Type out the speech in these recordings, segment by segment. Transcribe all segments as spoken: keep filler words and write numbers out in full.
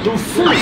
ドフォー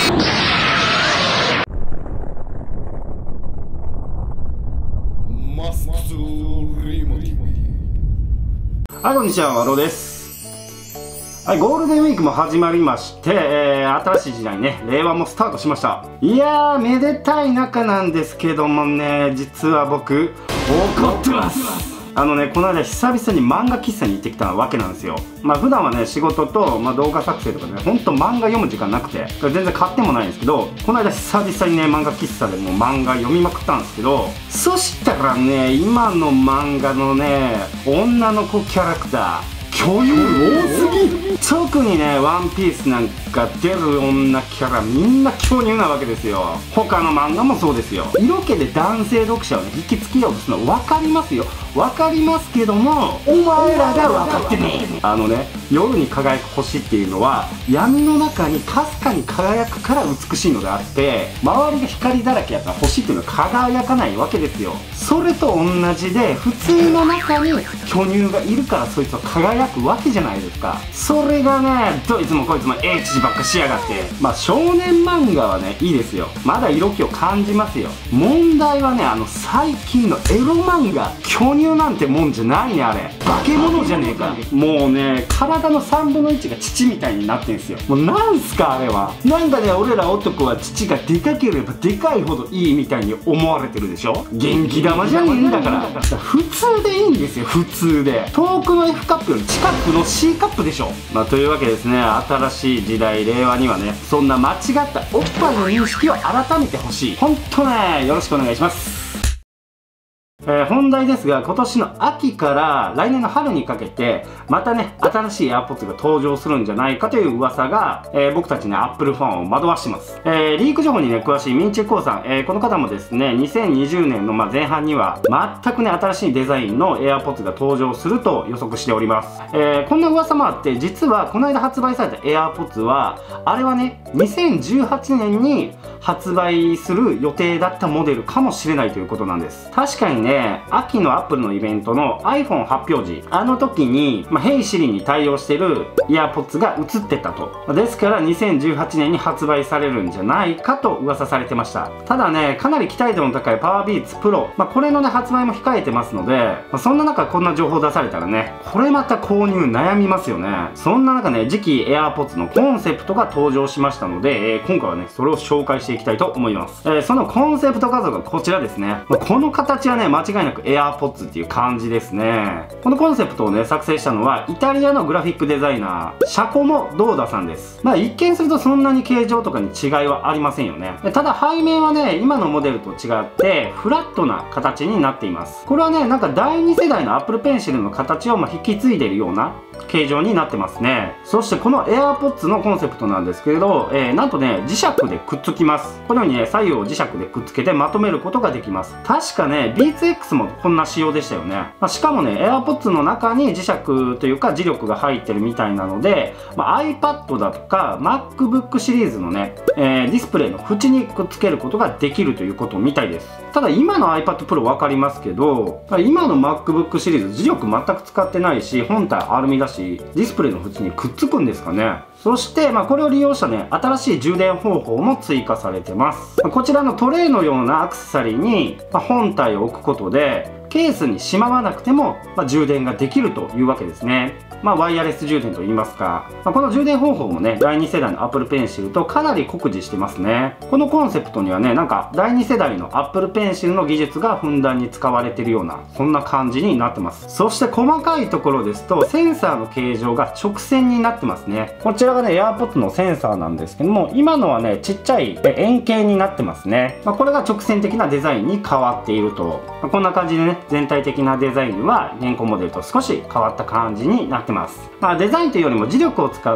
マスクズリモティ。はい、こんにちは、ワロです。はい、ゴールデンウィークも始まりまして、えー、新しい時代ね、令和もスタートしました。いやー、めでたい中なんですけどもね、実は僕、怒ってます。あのね、この間久々に漫画喫茶に行ってきたわけなんですよ。まあ普段はね、仕事と、まあ、動画作成とかね、ほんと漫画読む時間なくて、全然買ってもないんですけど、この間久々にね、漫画喫茶でもう漫画読みまくったんですけど、そしたらね、今の漫画のね、女の子キャラクター、巨乳多すぎ。特にね、ワンピースなんか出る女キャラみんな巨乳なわけですよ。他の漫画もそうですよ。色気で男性読者をね、引きつけようとするの分かりますよ。分かりますけども、お前らが分かってねえ。あのね、夜に輝く星っていうのは闇の中にかすかに輝くから美しいのであって、周りが光だらけやったら星っていうのは輝かないわけですよ。それと同じで、普通の中に巨乳がいるからそいつは輝くわけじゃないですか。それがね、どいつもこいつもエッチばっかしやがって。まあ少年漫画はね、いいですよ。まだ色気を感じますよ。問題はね、あの最近のエロ漫画、巨乳なんてもんじゃないね。あれ化け物じゃねえか。もうね、体のさんぶんのいちが乳みたいになってんすよ。もうなんすかあれは。なんかね、俺ら男は乳がでかければでかいほどいいみたいに思われてるでしょ。元気玉じゃねえんだから。普通でいいんですよ。普通で遠くの F カップより近くの C カップでしょ。まあというわけですね、新しい時代令和にはね、そんな間違ったおっぱいの認識を改めてほしい。ほんとね、よろしくお願いします。えー、本題ですが、今年の秋から来年の春にかけてまたね、新しい AirPods が登場するんじゃないかという噂が、えー、僕たちね、 Apple ファンを惑わしてます。えー、リーク情報にね詳しいミンチェコウさん、えー、この方もですね、にせんにじゅうねんのまあ前半には全くね、新しいデザインの AirPods が登場すると予測しております。えー、こんな噂もあって、実はこの間発売された AirPods はあれはね、にせんじゅうはちねんに発売する予定だったモデルかもしれないということなんです。確かにね、秋のアップルのイベントの iPhone 発表時、あの時に、まあ、Hey Siri に対応してるイヤーポッツが映ってたと。ですからにせんじゅうはちねんに発売されるんじゃないかと噂されてました。ただね、かなり期待度の高い PowerBeats Pro、まあ、これのね、発売も控えてますので、まあ、そんな中こんな情報出されたらね、これまた購入悩みますよね。そんな中ね、次期 AirPods のコンセプトが登場しましたので、えー、今回はね、それを紹介していきたいと思います。えー、そのコンセプト画像がこちらですね。まあ、この形はね、間違いなく AirPods っていう感じですね。このコンセプトをね、作成したのはイタリアのグラフィックデザイナー、シャコモ・ドーダさんです。まあ一見するとそんなに形状とかに違いはありませんよね。ただ背面はね、今のモデルと違ってフラットな形になっています。これはね、なんかだいに世代の Apple Pencil の形をまあ引き継いでいるような形状になってますね。そしてこの AirPods のコンセプトなんですけれど、えー、なんとね、磁石でくっつきます。このようにね、左右を磁石でくっつけてまとめることができます。確かね、ビーツエックス もこんな仕様でしたよね。まあ、しかもね、AirPods の中に磁石というか磁力が入ってるみたいなので、まあ、iPad だとか MacBook シリーズのね、えー、ディスプレイの縁にくっつけることができるということみたいです。ただ今の iPad Pro 分かりますけど、今の MacBook シリーズ磁力全く使ってないし、本体アルミだし、ディスプレイの縁にくっつくんですかね。そして、まあ、これを利用したね、新しい充電方法も追加されてます。こちらのトレイのようなアクセサリーに、まあ、本体を置くことで、ケースにしまわなくても、まあ、充電ができるというわけですね。まあ、ワイヤレス充電といいますか、まあ、この充電方法もね、だいに世代の Apple Pencil とかなり酷似してますね。このコンセプトにはね、なんかだいに世代の Apple Pencil の技術がふんだんに使われているような、そんな感じになってます。そして細かいところですと、センサーの形状が直線になってますね。こちらがね、AirPods のセンサーなんですけども、今のはね、ちっちゃい円形になってますね。まあ、これが直線的なデザインに変わっていると。まあ、こんな感じでね、全体的なデザインは現行モデルと少し変わった感じになってます。まあ、デザインというよりも磁力を使った、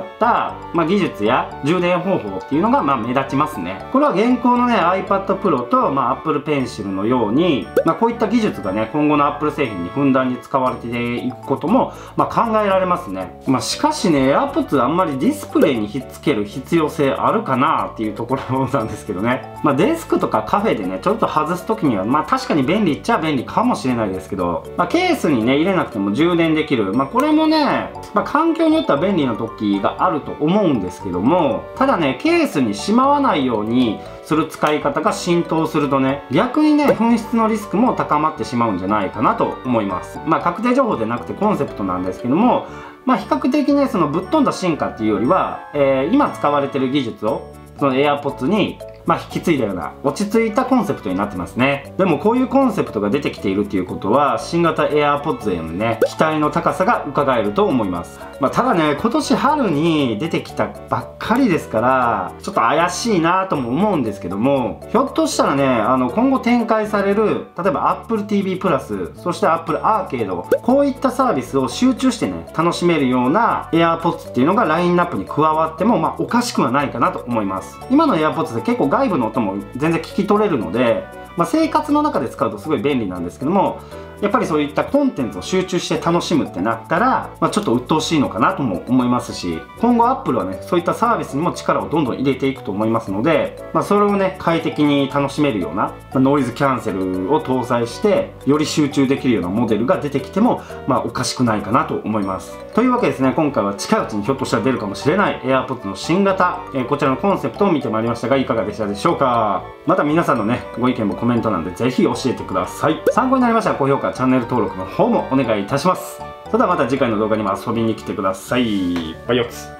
まあ、技術や充電方法っていうのがまあ目立ちますね。これは現行のね iPad Pro と、まあ、Apple Pencil のように、まあ、こういった技術がね今後の Apple 製品にふんだんに使われていくことも、まあ、考えられますね。まあ、しかしね AirPods あんまりディスプレイにひっつける必要性あるかなっていうところなんですけどね。まあ、デスクとかカフェでねちょっと外す時にはまあ確かに便利っちゃ便利かもしれないですけど、まあ、ケースにね入れなくても充電できる、まあ、これもねね、まあ、環境によっては便利な時があると思うんですけども、ただねケースにしまわないようにする使い方が浸透するとね、逆にね紛失のリスクも高まってしまうんじゃないかなと思います。まあ確定情報でなくてコンセプトなんですけども、まあ比較的ねそのぶっ飛んだ進化っていうよりは、えー、今使われてる技術をその AirPods にまあ引き継いだような落ち着いたコンセプトになってますね。でもこういうコンセプトが出てきているっていうことは、新型 AirPods へのね期待の高さが伺えると思います。まあ、ただね今年春に出てきたばっかりですから、ちょっと怪しいなとも思うんですけども、ひょっとしたらねあの今後展開される例えば Apple ティーブイ プラス、そして Apple アーケード、こういったサービスを集中してね楽しめるような AirPods っていうのがラインナップに加わってもまあおかしくはないかなと思います。今の AirPods で結構外部の音も全然聞き取れるので、まあ、生活の中で使うとすごい便利なんですけども、やっぱりそういったコンテンツを集中して楽しむってなったら、まあ、ちょっと鬱陶しいのかなとも思いますし、今後 Apple はねそういったサービスにも力をどんどん入れていくと思いますので、まあ、それをね快適に楽しめるような、まあ、ノイズキャンセルを搭載してより集中できるようなモデルが出てきてもまあおかしくないかなと思います。というわけですね、今回は近いうちにひょっとしたら出るかもしれない AirPods の新型、えー、こちらのコンセプトを見てまいりましたが、いかがでしたでしょうか。また皆さんのねご意見もコメント欄でぜひ教えてください。参考になりましたら高評価、チャンネル登録の方もお願いいたします。それではまた次回の動画にも遊びに来てください。バイオツ。